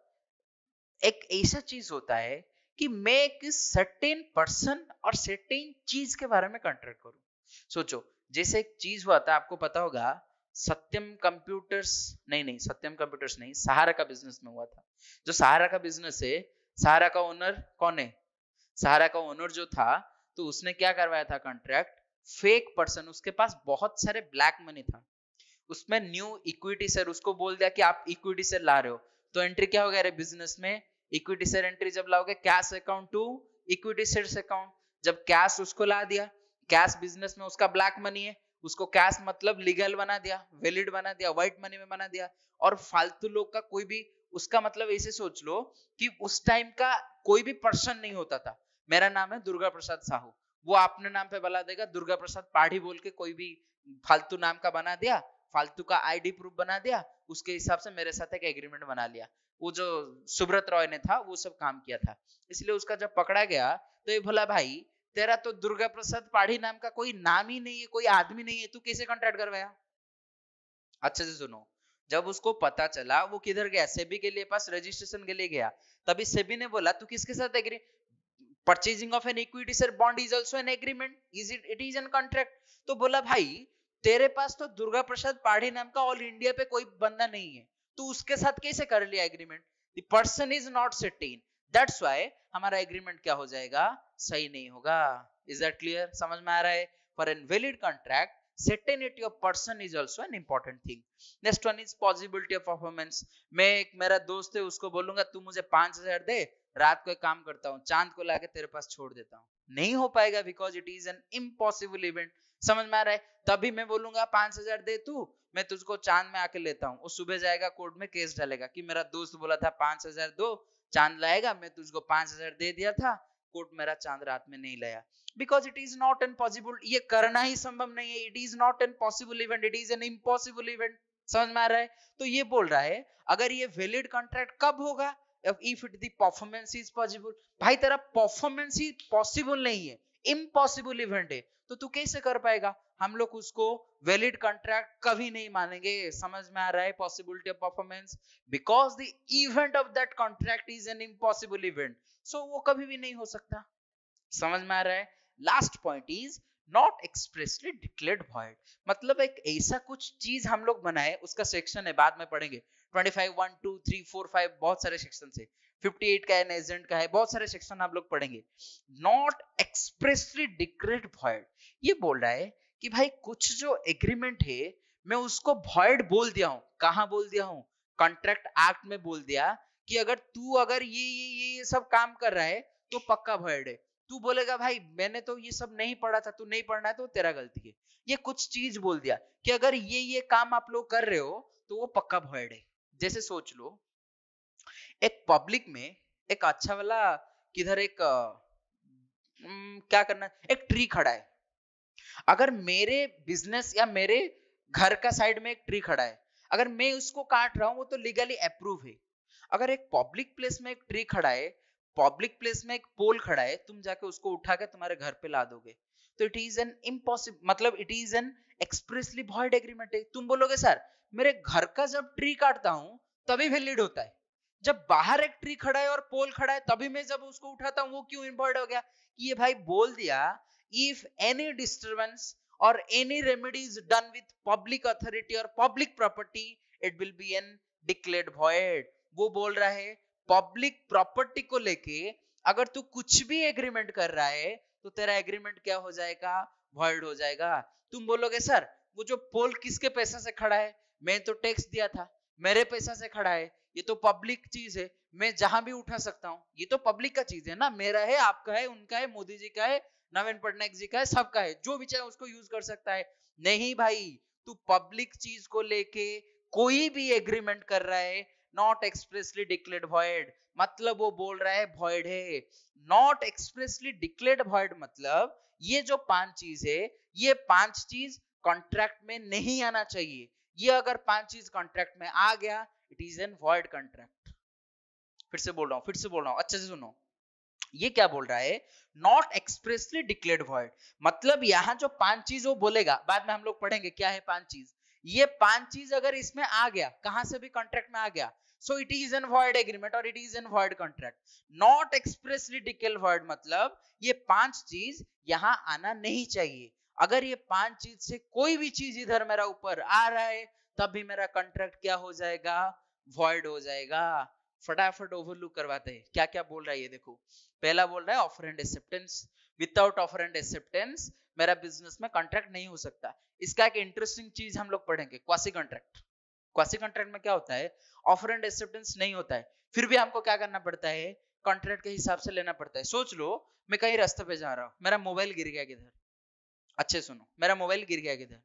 एक ऐसा चीज होता है कि मैं एक सर्टेन पर्सन और सर्टेन चीज के बारे में कॉन्ट्रैक्ट करूं। सोचो, जैसे एक चीज हुआ था, आपको पता होगा, सत्यम कंप्यूटर्स, नहीं सत्यम कंप्यूटर्स नहीं, सहारा का बिजनेस में हुआ था। जो सहारा का बिजनेस है, सहारा का ओनर कौन है, सहारा का ओनर जो था, तो उसने क्या करवाया था कॉन्ट्रैक्ट, फेक पर्सन, उसके पास बहुत सारे ब्लैक मनी था, उसमें न्यू इक्विटी शेयर, उसको बोल दिया कि आप इक्विटी शेयर ला रहे हो, तो एंट्री क्या हो गया रे बिजनेस में, इक्विटी शेयर एंट्री जब लाओगे, cash account to equity share account. जब कैश उसको ला दिया, कैश बिजनेस में उसका ब्लैक मनी है, उसको कैश मतलब लीगल बना दिया, वैलिड बना दिया, व्हाइट मनी में बना दिया। और फालतू लोग का कोई भी, उसका मतलब ऐसे सोच लो कि उस टाइम का कोई भी पर्सन नहीं होता था, मेरा नाम है दुर्गा प्रसाद साहू, वो अपने नाम पे बना देगा दुर्गा प्रसाद पाढ़ी बोल के, कोई भी फालतू नाम का बना दिया, फालतू का आईडी प्रूफ बना दिया, उसके हिसाब से मेरे साथ एक एग्रीमेंट बना लिया। वो जो सुब्रत रॉय ने था, वो सब काम किया था। इसलिए उसका जब पकड़ा गया, तो ये बोला भाई तेरा तो दुर्गा प्रसाद पाढ़ी नाम का कोई नाम ही नहीं है, कोई आदमी नहीं है, तू कैसे कॉन्ट्रैक्ट करवाया। अच्छे से सुनो, जब उसको पता चला, वो किधर गया, सेबी के लिए पास रजिस्ट्रेशन के लिए गया, तभी सेबी ने बोला तू किसके साथ agree, purchasing of an equity share bond is also an agreement, it is an contract. तो बोला भाई तेरे पास तो दुर्गा प्रसाद पाढ़ी नाम का ऑल इंडिया पे कोई बंदा नहीं है, तू उसके साथ कैसे कर लिया agreement, the person is not certain, that's why हमारा एग्रीमेंट क्या हो जाएगा, सही नहीं होगा। इज दैट क्लियर, समझ में आ रहा है। For an valid contract certainty of person is also an important thing. Next one is possibility of performance. मैं एक मेरा दोस्त है, उसको बोलूंगा तू मुझे 5000 दे, रात को एक काम करता हूँ, चांद को लाके तेरे पास छोड़ देता हूँ, नहीं हो पाएगा, because it is an impossible event. समझ में आ रहा है? तभी मैं बोलूंगा 5,000 दे तू, मैं तुझको चांद में आके लेता हूँ। वो सुबह जाएगा कोर्ट में केस डालेगा कि मेरा दोस्त बोला था 5,000 दो, चांद लाएगा, मैं तुझको 5,000 दे दिया था, कोर्ट मेरा चांद रात में नहीं लाया, because it is not an possible, ये करना ही संभव नहीं है। It is not an possible event, it is an impossible event. समझ में आ रहा है? तो ये बोल रहा है अगर ये वैलिड कॉन्ट्रैक्ट कब होगा, if it the performance is possible. भाई तेरा परफॉर्मेंस ही पॉसिबल नहीं है, इम्पॉसिबल इवेंट है, तो तू कैसे कर पाएगा? हम लोग उसको वैलिड कॉन्ट्रैक्ट कभी नहीं मानेंगे। समझ में आ रहा है? Possibility of performance, because the event of that contract is an impossible event, so वो कभी भी नहीं हो सकता। समझ में आ रहा है? Last point is not expressly declared void, मतलब एक ऐसा कुछ चीज हम लोग बनाए, उसका सेक्शन है, बाद में पढ़ेंगे। 25 1 2 3 4 5 बहुत सारे सेक्शन है, 58 का है, एजेंट का है, बहुत सारे सेक्शन आप लोग पढ़ेंगे। नॉट एक्सप्रेसली डिक्लेयर्ड वॉइड, ये बोल रहा है कि भाई कुछ जो एग्रीमेंट है मैं उसको वॉइड बोल दिया हूं। कहां बोल दिया हूं? कॉन्ट्रैक्ट एक्ट में बोल दिया कि अगर ये सब काम कर रहा है तो पक्का वॉइड है। तू बोलेगा भाई मैंने तो ये सब नहीं पढ़ा था, तू नहीं पढ़ना है तो तेरा गलती है। ये कुछ चीज बोल दिया कि अगर ये काम आप लोग कर रहे हो तो वो पक्का वॉइड है। जैसे सोच लो एक पब्लिक में एक अच्छा वाला किधर एक क्या करना, एक ट्री खड़ा है। अगर मेरे बिजनेस या मेरे घर का साइड में एक ट्री खड़ा है, अगर मैं उसको काट रहा हूं वो तो लीगली अप्रूव है। अगर एक पब्लिक प्लेस में एक ट्री खड़ा है, पब्लिक प्लेस में एक पोल खड़ा है, तुम जाके उसको उठा के तुम्हारे घर पे ला दोगे, तो इट इज एन इम्पॉसिबल, मतलब it is an expressly void agreement है। तुम बोलोगे सर मेरे घर का जब ट्री काटता हूं तभी वैलिड होता है, जब बाहर एक ट्री खड़ा है और पोल खड़ा है तभी मैं जब उसको उठाता हूं वो क्यों इन्वॉइड हो गया? कि ये भाई बोल दिया if any disturbance or any remedy is done with public authority or public property it will be an declared void। वो बोल रहा है पब्लिक प्रॉपर्टी को लेके अगर तू कुछ भी एग्रीमेंट कर रहा है तो तेरा एग्रीमेंट क्या हो जाएगा? वॉइड हो जाएगा। तुम बोलोगे सर वो जो पोल किसके पैसे से खड़ा है? मैं तो टैक्स दिया था, मेरे पैसा से खड़ा है, ये तो पब्लिक चीज है, मैं जहां भी उठा सकता हूँ, ये तो पब्लिक का चीज है ना, मेरा है, आपका है, उनका है, मोदी जी का है, नवीन पटनायक जी का है, सबका है, जो भी चाहे उसको यूज कर सकता है। नहीं भाई, तू पब्लिक चीज को लेके कोई भी एग्रीमेंट कर रहा है नॉट एक्सप्रेसली डिक्लेयर्ड वॉइड, मतलब वो बोल रहा है वॉइड है। नॉट एक्सप्रेसली डिक्लेयर्ड वॉइड मतलब ये जो 5 चीज है, ये 5 चीज कॉन्ट्रैक्ट में नहीं आना चाहिए। ये अगर 5 चीज कॉन्ट्रैक्ट में आ गया it is an void contract. फिर से बोल रहा हूं अच्छे से सुनो। ये क्या बोल रहा है? नॉट एक्सप्रेसली डिक्लेयर्ड वॉइड, मतलब यहां जो 5 चीज वो बोलेगा, बाद में हम लोग पढ़ेंगे क्या है 5 चीज। ये 5 चीज अगर इसमें आ गया, कहां से भी कॉन्ट्रैक्ट में आ गया, so it is an void agreement और it is an void contract. Not expressly declared void मतलब ये 5 चीज यहां आना नहीं चाहिए। अगर ये 5 चीज से कोई भी चीज इधर मेरा ऊपर आ रहा है तब भी मेरा कॉन्ट्रैक्ट क्या हो जाएगा? वॉइड हो जाएगा। फटाफट ओवरलुक करवाते हैं क्या क्या बोल रहा है ये देखो। पहला बोल रहा है offer and acceptance, without offer and acceptance मेरा बिजनेस में कॉन्ट्रैक्ट नहीं हो सकता। इसका एक इंटरेस्टिंग चीज हम लोग पढ़ेंगे, क्वासी कॉन्ट्रैक्ट। क्वासी कॉन्ट्रैक्ट में क्या होता है? ऑफर एंड एक्सेप्टेंस नहीं होता है, फिर भी हमको क्या करना पड़ता है? कॉन्ट्रैक्ट के हिसाब से लेना पड़ता है। सोच लो मैं कहीं रास्ते पे जा रहा हूँ, मेरा मोबाइल गिर गया किधर, अच्छे सुनो, मेरा मोबाइल गिर गया किधर,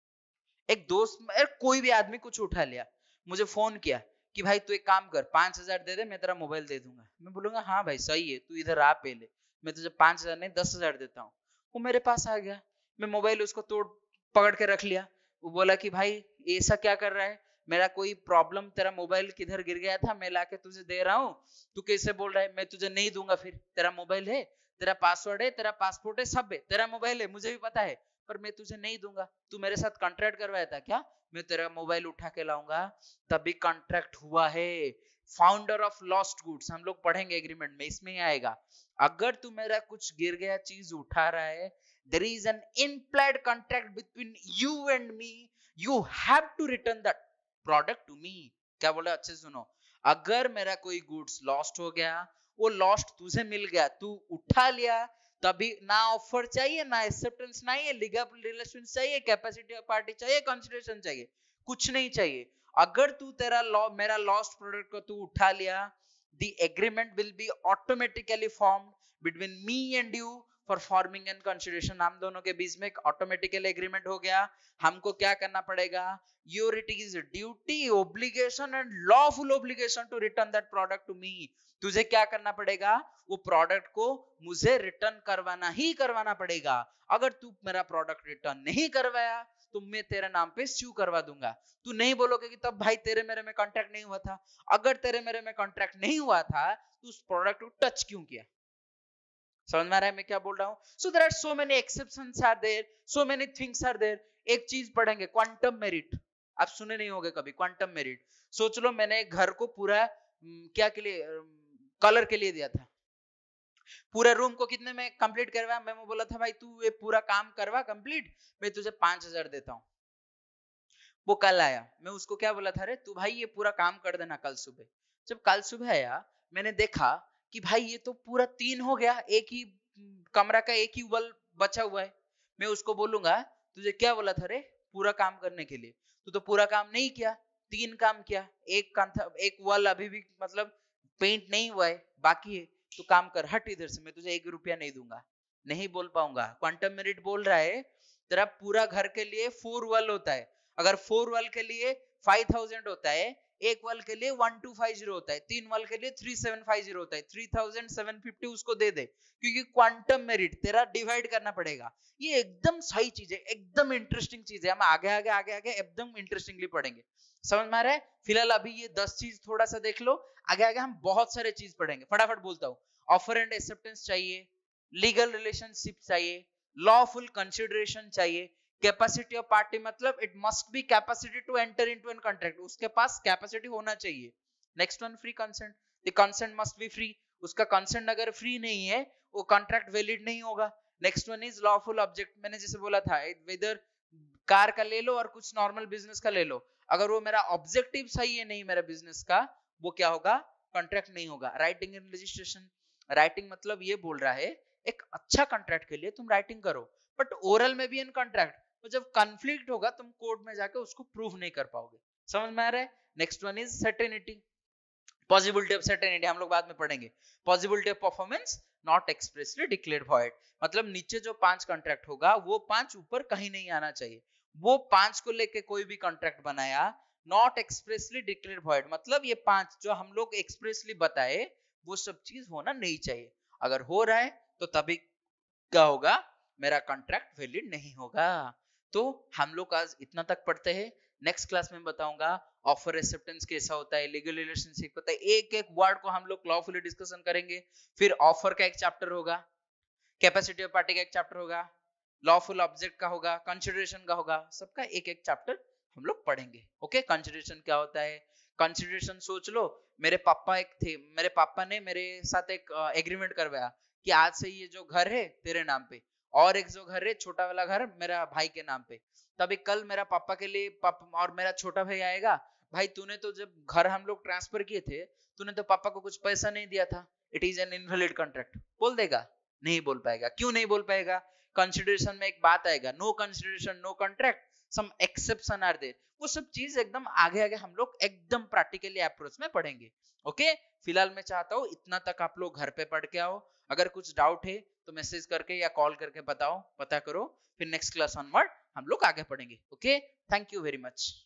एक दोस्त कोई भी आदमी कुछ उठा लिया, मुझे फोन किया कि भाई तू एक काम कर 5,000 दे दे, मैं तेरा मोबाइल दे दूंगा। मैं बोलूंगा हाँ भाई सही है, तू इधर आ पहले, मैं तुझे 5,000 नहीं 10,000 देता हूँ। वो मेरे पास आ गया, मैं मोबाइल उसको तोड़ पकड़ के रख लिया। वो बोला कि भाई ऐसा क्या कर रहा है, मेरा कोई प्रॉब्लम, तेरा मोबाइल किधर गिर गया था, मैं लाके तुझे दे रहा हूँ, तू कैसे बोल रहा है? मैं तुझे नहीं दूंगा। फिर तेरा मोबाइल है, तेरा पासवर्ड है, तेरा पासपोर्ट है, सब है, तेरा मोबाइल है, मुझे भी पता है, पर मैं तुझे नहीं दूंगा। तू मेरे साथ कॉन्ट्रैक्ट करवाया था क्या? मैं तेरा मोबाइल उठा के लाऊंगा तभी कॉन्ट्रैक्ट हुआ है। फाउंडर ऑफ लॉस्ट गुड्स हम लोग पढ़ेंगे एग्रीमेंट में, इसमें ही आएगा। अगर तू मेरा कुछ गिर गया चीज उठा रहा है, there is an implied contract between you and me, you have to return that product to me। क्या बोला? अच्छे सुनो, अगर मेरा कोई गुड्स लॉस्ट हो गया, वो लॉस्ट तुझे मिल गया, तू उठा लिया, तभी ना ऑफर चाहिए, ना एक्सेप्टेंस चाहिए, लीगल रिलेशन चाहिए, कैपेसिटी पार्टी चाहिए, कंसिडरेशन चाहिए, कुछ नहीं चाहिए। अगर तू मेरा लॉस्ट प्रोडक्ट को तू उठा लिया the agreement will be automatically formed between me and you for forming and consideration. हम दोनों के बीच में एक ऑटोमेटिकल एग्रीमेंट हो गया. हमको क्या करना पड़ेगा? Your it is duty, obligation and lawful obligation to return that product to me. तुझे क्या करना पड़ेगा? वो प्रोडक्ट को मुझे रिटर्न करवाना ही करवाना पड़ेगा. अगर तू मेरा प्रोडक्ट रिटर्न नहीं करवाया तो मैं तेरे नाम पे स्यू करवा दूंगा. तू नहीं बोलोगे कि तब भाई तेरे मेरे में कॉन्ट्रैक्ट नहीं हुआ था. अगर तेरे मेरे में कॉन्ट्रैक्ट नहीं हुआ था तो उस प्रोडक्ट को टच क्यों किया? समझ में आ रहा है मैं क्या बोल रहा हूं? So there are so many exceptions are there, so many things are there. एक चीज पढ़ेंगे, क्वांटम मेरिट. आप सुने नहीं होंगे कभी क्वांटम मेरिट. सोच लो मैंने घर को पूरा क्या के लिए, कलर के लिए दिया था. पूरे रूम को कितने में कंप्लीट करवाया? मैं बोला था भाई तू ये पूरा काम करवा कंप्लीट, मैं तुझे 5,000 देता हूं. वो कल आया, मैं उसको क्या बोला था, अरे तू भाई ये पूरा काम कर देना कल सुबह. जब कल सुबह आया मैंने देखा कि भाई ये तो पूरा 3 हो गया, एक ही कमरा का एक ही वॉल बचा हुआ है. मैं उसको बोलूंगा तुझे क्या बोला था रे पूरा काम करने के लिए, तू तो पूरा काम नहीं किया, 3 काम किया, एक वॉल अभी भी मतलब पेंट नहीं हुआ है, बाकी है, तू काम कर, हट इधर से, मैं तुझे 1 रुपया नहीं दूंगा. नहीं बोल पाऊंगा. क्वांटम मेरिट बोल रहा है तेरा पूरा घर के लिए 4 वॉल होता है. अगर 4 वॉल के लिए 5,000 होता है, एक वॉल के लिए 1,250 होता है, 3 वॉल के लिए 3,750 होता है, 3,750 उसको दे दे, क्योंकि क्वांटम मेरिट तेरा डिवाइड करना पड़ेगा. ये एकदम सही चीज है, एकदम इंटरेस्टिंग चीज है. हम आगे आगे आगे आगे एकदम इंटरेस्टिंगली पढ़ेंगे. समझ में आ रहा है? फिलहाल अभी ये 10 चीज थोड़ा सा देख लो, आगे आगे हम बहुत सारे चीज पढ़ेंगे. फटाफट बोलता हूँ. ऑफर एंड एक्सेप्टेंस चाहिए, लीगल रिलेशनशिप चाहिए, लॉफुल कंसिडरेशन चाहिए, कैपेसिटी ऑफ पार्टी मतलब it must be capacity to enter into an contract, उसके पास कैपेसिटी होना चाहिए. Next one free consent, the consent must be free, उसका कंसेंट अगर फ्री नहीं है वो कॉन्ट्रैक्ट वैलिड नहीं होगा. Next one is lawful object, मैंने जैसे बोला था वेदर कार का ले लो और कुछ नॉर्मल बिजनेस का ले लो, अगर वो मेरा ऑब्जेक्टिव सही है नहीं मेरा बिजनेस का, वो क्या होगा? कॉन्ट्रैक्ट नहीं होगा. राइटिंग एंड रजिस्ट्रेशन, राइटिंग मतलब ये बोल रहा है एक अच्छा कॉन्ट्रैक्ट के लिए तुम राइटिंग करो, बट ओरल में भी इन कॉन्ट्रैक्ट, तो जब कॉन्फ्लिक्ट होगा तुम कोर्ट में जाके उसको प्रूव नहीं कर पाओगे. समझ में आ रहा है? Next one is certainty, possibility of certainty हम लोग बाद में पढ़ेंगे. Possibility of performance not expressly declared void, मतलब नीचे जो 5 कॉन्ट्रैक्ट होगा वो 5 ऊपर कहीं नहीं आना चाहिए. वो 5 को लेके कोई भी कॉन्ट्रैक्ट बनाया नॉट एक्सप्रेसली डिक्लेयर्ड वॉइड, मतलब ये 5 जो हम लोग एक्सप्रेसली बताए वो सब चीज होना नहीं चाहिए. अगर हो रहा है तो तभी क्या होगा? मेरा कॉन्ट्रैक्ट वैलिड नहीं होगा. तो हम लोग आज इतना तक पढ़ते हैं. नेक्स्ट क्लास में बताऊंगा ऑफर एक्सेप्टेंस कैसा होता है, लीगल रिलेशनशिप होता है, एक एक वर्ड को हम लोग लॉफुली डिस्कशन करेंगे. फिर ऑफर का एक चैप्टर होगा, कैपेसिटी ऑफ पार्टी का एक चैप्टर होगा, लॉफुल ऑब्जेक्ट का होगा, कंसिडरेशन का होगा, सबका एक एक चैप्टर हम लोग पढ़ेंगे. ओके, कंसिडरेशन क्या होता है? कंसिडरेशन सोच लो, मेरे पापा ने मेरे साथ एक एग्रीमेंट करवाया कि आज से ये जो घर है तेरे नाम पे, और एक जो घर है छोटा वाला घर मेरा भाई के नाम पे. तभी कल मेरा पापा के लिए और मेरा छोटा भाई आएगा, भाई तूने तो जब घर हम लोग ट्रांसफर किए थे तूने तो पापा को कुछ पैसा नहीं दिया था, it is an invalid contract. बोल देगा? नहीं बोल पाएगा. क्यों नहीं बोल पाएगा? कंसिडरेशन में एक बात आएगा, no consideration no contract, some exception are there. वो सब चीज एकदम आगे आगे हम लोग एकदम प्रैक्टिकली अप्रोच में पढ़ेंगे. ओके, फिलहाल मैं चाहता हूँ इतना तक आप लोग घर पे पढ़ के आओ. अगर कुछ डाउट है तो मैसेज करके या कॉल करके पता करो. फिर नेक्स्ट क्लास ऑनवर्ड हम लोग आगे पढ़ेंगे. Okay, thank you very much.